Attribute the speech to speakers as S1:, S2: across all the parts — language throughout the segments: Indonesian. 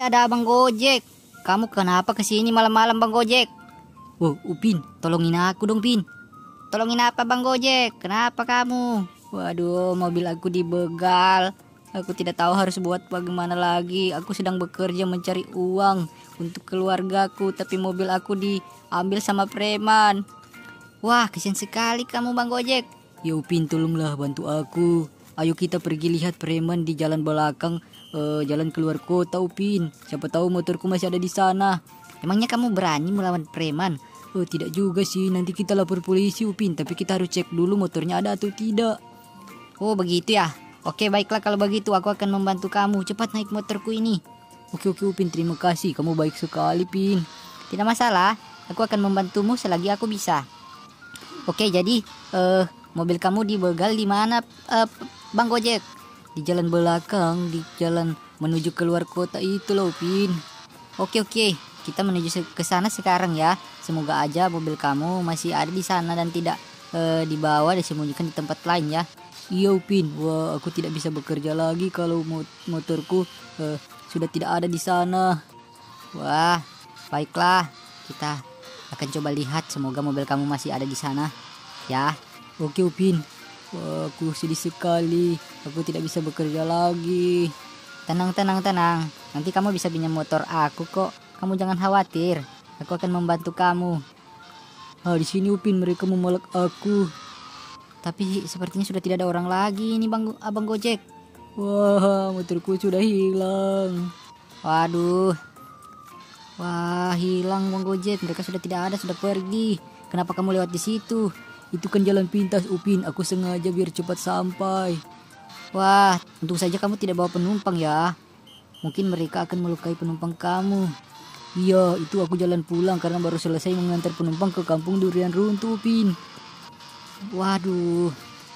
S1: Ada Abang Gojek. Kamu kenapa kesini malam-malam Bang Gojek?
S2: Oh, Upin, tolongin aku dong, Pin.
S1: Tolongin apa Bang Gojek? Kenapa kamu?
S2: Waduh, mobil aku dibegal. Aku tidak tahu harus buat bagaimana lagi. Aku sedang bekerja mencari uang untuk keluargaku, tapi mobil aku diambil sama preman.
S1: Wah, kasihan sekali kamu Bang Gojek.
S2: Ya Upin, tolonglah bantu aku. Ayo kita pergi lihat preman di jalan belakang, jalan keluar kota, Upin. Siapa tahu motorku masih ada di sana.
S1: Emangnya kamu berani melawan preman?
S2: Oh, tidak juga sih. Nanti kita lapor polisi, Upin. Tapi kita harus cek dulu motornya ada atau tidak.
S1: Oh, begitu ya. Oke, baiklah kalau begitu aku akan membantu kamu. Cepat naik motorku ini.
S2: Oke, Upin. Terima kasih. Kamu baik sekali, Pin.
S1: Tidak masalah. Aku akan membantumu selagi aku bisa. Oke, jadi mobil kamu dibegal di mana, Bang Gojek?
S2: Di jalan belakang, di jalan menuju keluar kota itu loh, Pin.
S1: Oke, kita menuju ke sana sekarang ya. Semoga aja mobil kamu masih ada di sana dan tidak dibawa disembunyikan di tempat lain ya.
S2: Iya, Upin. Wah, aku tidak bisa bekerja lagi kalau motorku sudah tidak ada di sana.
S1: Wah, baiklah. Kita akan coba lihat, semoga mobil kamu masih ada di sana ya.
S2: Oke, Upin. Wah, aku sedih sekali. Aku tidak bisa bekerja lagi.
S1: Tenang. Nanti kamu bisa pinjam motor aku kok. Kamu jangan khawatir. Aku akan membantu kamu.
S2: Ah, di sini Upin, mereka memalak aku.
S1: Tapi sepertinya sudah tidak ada orang lagi ini Abang Gojek.
S2: Wah, motorku sudah hilang.
S1: Waduh. Wah, hilang Bang Gojek. Mereka sudah tidak ada, sudah pergi. Kenapa kamu lewat di situ?
S2: Itu kan jalan pintas, Upin. Aku sengaja biar cepat sampai.
S1: Wah, untung saja kamu tidak bawa penumpang ya. Mungkin mereka akan melukai penumpang kamu.
S2: Iya, itu aku jalan pulang karena baru selesai mengantar penumpang ke kampung durian runtuh, Upin.
S1: Waduh,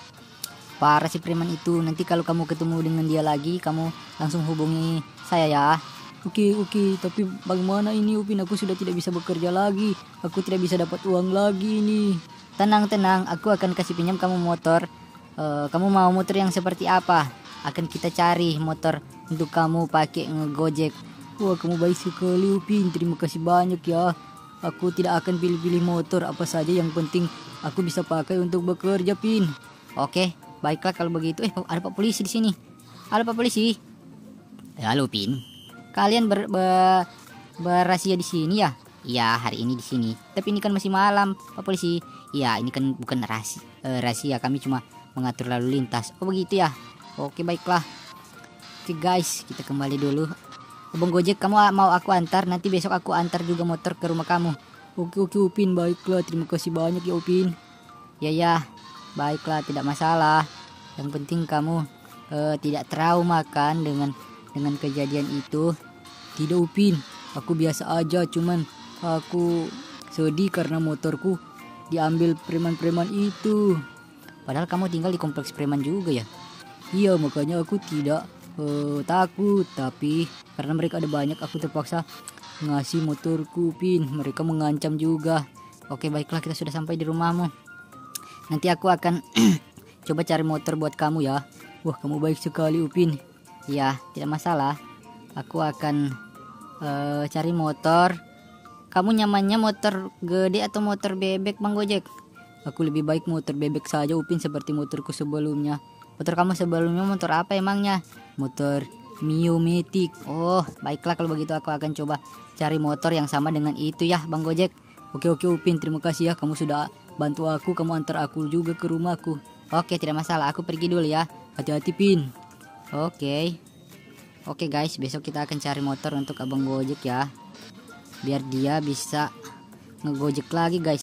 S1: parah si preman itu. Nanti kalau kamu ketemu dengan dia lagi, kamu langsung hubungi saya ya.
S2: Oke, tapi bagaimana ini, Upin? Aku sudah tidak bisa bekerja lagi. Aku tidak bisa dapat uang lagi ini.
S1: Tenang, aku akan kasih pinjam kamu motor. Kamu mau motor yang seperti apa? Akan kita cari motor untuk kamu pakai ngegojek.
S2: Wah, kamu baik sekali, Upin. Terima kasih banyak ya. Aku tidak akan pilih-pilih motor apa saja, yang penting aku bisa pakai untuk bekerja, Pin.
S1: Oke, baiklah kalau begitu. Ada Pak Polisi di sini. Halo Pak Polisi.
S2: Halo, Pin.
S1: Kalian berasia di sini ya? Iya, hari ini di sini. Tapi ini kan masih malam, Pak Polisi. Iya, ini kan bukan rahasia. Kami cuma mengatur lalu lintas. Oh begitu ya. Oke, baiklah. Oke guys, kita kembali dulu. Bang Gojek, kamu mau aku antar? Nanti besok aku antar juga motor ke rumah kamu.
S2: Oke, Upin. Baiklah, terima kasih banyak ya, Upin.
S1: Ya, baiklah, tidak masalah. Yang penting kamu tidak trauma kan dengan kejadian itu.
S2: Tidak, Upin. Aku biasa aja, cuman aku sedih karena motorku diambil preman-preman itu.
S1: Padahal kamu tinggal di kompleks preman juga ya?
S2: Iya, makanya aku tidak takut. Tapi karena mereka ada banyak, aku terpaksa ngasih motorku, Pin. Mereka mengancam juga.
S1: Oke, baiklah, kita sudah sampai di rumahmu. Nanti aku akan coba cari motor buat kamu ya.
S2: Wah, kamu baik sekali, Upin.
S1: Ya, tidak masalah. Aku akan cari motor. Kamu nyamannya motor gede atau motor bebek, Bang Gojek?
S2: Aku lebih baik motor bebek saja, Upin, seperti motorku sebelumnya.
S1: Motor kamu sebelumnya motor apa emangnya?
S2: Motor Mio Matic.
S1: Oh, baiklah kalau begitu aku akan coba cari motor yang sama dengan itu ya, Bang Gojek.
S2: Oke, Upin, terima kasih ya. Kamu sudah bantu aku, kamu antar aku juga ke rumahku.
S1: Oke, tidak masalah. Aku pergi dulu ya.
S2: Hati-hati, Pin.
S1: Oke guys, besok kita akan cari motor untuk Abang Gojek ya. Biar dia bisa ngegojek lagi guys.